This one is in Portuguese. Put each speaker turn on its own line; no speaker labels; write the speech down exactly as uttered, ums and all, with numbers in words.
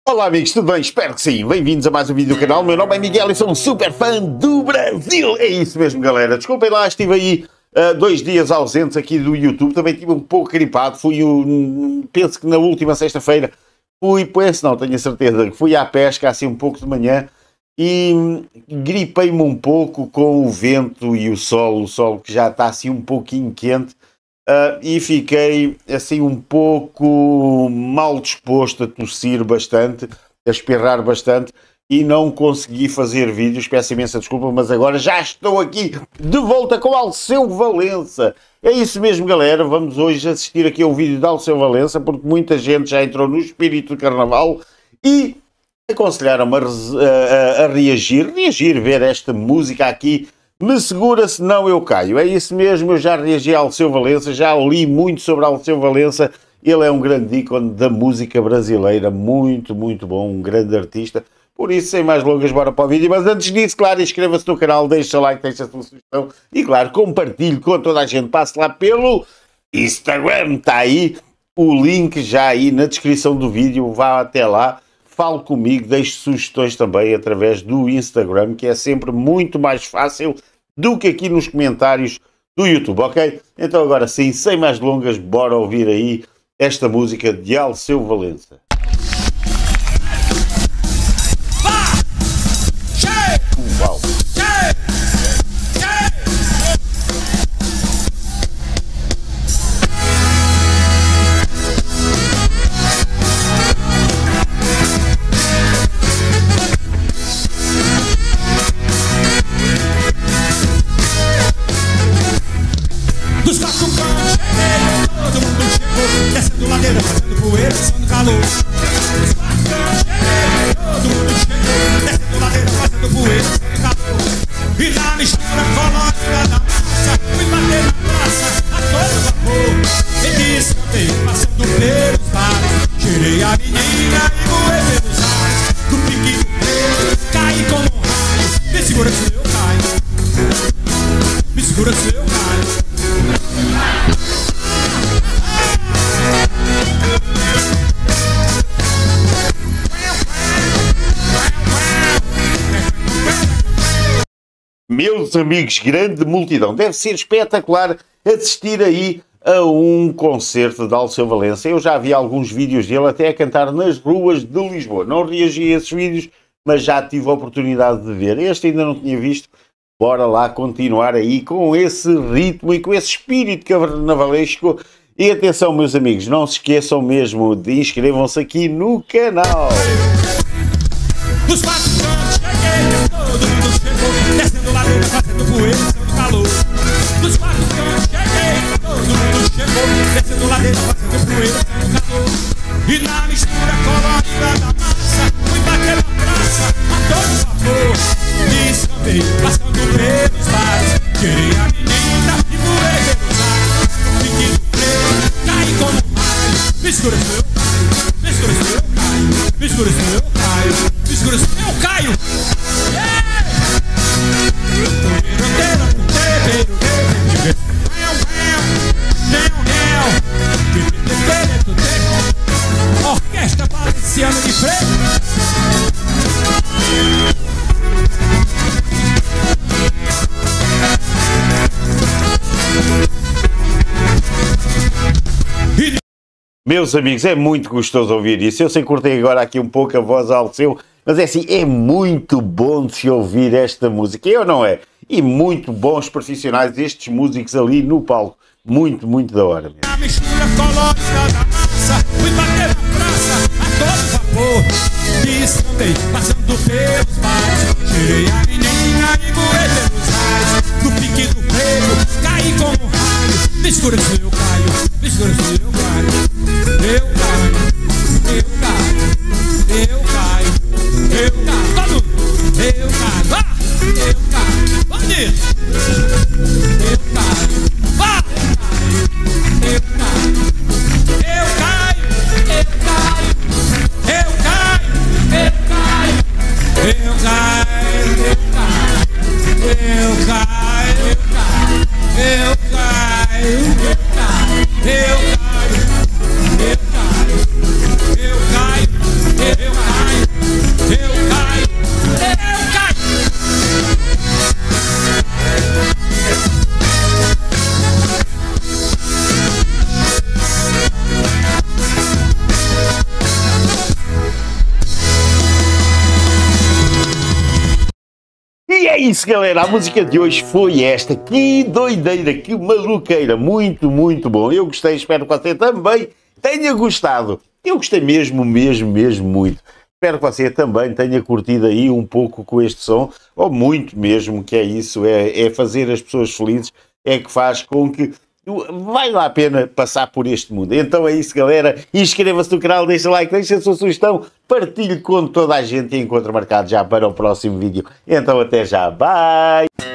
Olá amigos, tudo bem? Espero que sim. Bem-vindos a mais um vídeo do canal. Meu nome é Miguel e sou um super fã do Brasil. É isso mesmo, galera. Desculpem lá, estive aí uh, dois dias ausentes aqui do YouTube. Também estive um pouco gripado. Fui, um, penso que na última sexta-feira, fui, pois não, tenho a certeza, que fui à pesca assim um pouco de manhã e gripei-me um pouco com o vento e o sol. O sol que já está assim um pouquinho quente. Uh, e fiquei assim um pouco mal disposto a tossir bastante, a espirrar bastante e não consegui fazer vídeos. Peço imensa desculpa, mas agora já estou aqui de volta com Alceu Valença. É isso mesmo, galera. Vamos hoje assistir aqui ao vídeo de Alceu Valença, porque muita gente já entrou no espírito de carnaval e aconselharam-me a, a, a reagir, reagir, ver esta música aqui. Me segura, senão eu caio. É isso mesmo, eu já reagi a Alceu Valença, já li muito sobre Alceu Valença. Ele é um grande ícone da música brasileira, muito, muito bom, um grande artista. Por isso, sem mais longas, bora para o vídeo. Mas antes disso, claro, inscreva-se no canal, deixa o like, deixa a sua sugestão. E claro, compartilhe com toda a gente. Passe lá pelo Instagram, está aí o link já aí na descrição do vídeo, vá até lá. Fale comigo, deixe sugestões também através do Instagram, que é sempre muito mais fácil do que aqui nos comentários do YouTube, ok? Então agora sim, sem mais delongas, bora ouvir aí esta música de Alceu Valença. Uau!
Descendo ladeira, fazendo poeira, fazendo calor. Os quatro cheguei, todo mundo chegou. Descendo ladeira, fazendo poeira, fazendo calor. E na mistura colorida da massa, fui bater na praça a todo vapor. E descantei, passando pelos bares. Tirei a menina e voei pelos ares. Do pique do pelo, caí como um raio. Me segura se eu caio. Me segura se eu caio.
Meus amigos, grande multidão. Deve ser espetacular assistir aí a um concerto de Alceu Valença. Eu já vi alguns vídeos dele até a cantar nas ruas de Lisboa. Não reagi a esses vídeos, mas já tive a oportunidade de ver. Este ainda não tinha visto. Bora lá continuar aí com esse ritmo e com esse espírito carnavalesco. E atenção, meus amigos, não se esqueçam mesmo de inscrevam-se aqui no canal.
Dos quatro cantos cheguei, todo mundo chegou. Descendo ladeira, fazendo poeira, fazendo calor. Dos quatro cantos cheguei, todo mundo chegou. Descendo ladeira, fazendo poeira, fazendo calor. E na mistura colorida da massa, fui bater na praça a todo vapor. Me escapei, passando pelos bares. Tirei a menina e voei pelos ares. Fiquei no freio, caí como um raio. Me segura se eu caio, me segura se eu caio. Me segura se eu caio. Me segura se eu caio. Orquestra Valenciana de freio.
Meus amigos, é muito gostoso ouvir isso. Eu sei que cortei agora aqui um pouco a voz ao Alceu, mas é assim, é muito bom de se ouvir esta música, eu não é? E muito bons profissionais, estes músicos ali no palco. Muito, muito da hora mesmo.
A mistura colorida da massa, fui bater na praça a todo vapor. Descantei, passando pelos bares. Tirei a menina e voei pelos ares. Do pique do pelo, caí como um raio. Me escura se eu caio, me escura se eu caio. Eu caio, eu caio, eu caio, eu caio. Todo mundo, eu caio, ah, eu caio. Bandido, eu caio, ah, eu caio, eu caio, eu caio, eu caio, eu caio, eu caio, eu caio, eu caio, eu caio, eu caio, eu caio. Eu caio, eu caio, eu caio,
É isso, galera. A música de hoje foi esta. Que doideira, que maluqueira. Muito, muito bom. Eu gostei, espero que você também tenha gostado. Eu gostei mesmo, mesmo, mesmo muito. Espero que você também tenha curtido aí um pouco com este som, ou muito mesmo, que é isso, é, é fazer as pessoas felizes, é que faz com que vale a pena passar por este mundo. Então é isso, galera. Inscreva-se no canal, deixa like, deixa a sua sugestão, partilhe com toda a gente e encontro marcado já para o próximo vídeo. Então até já, bye!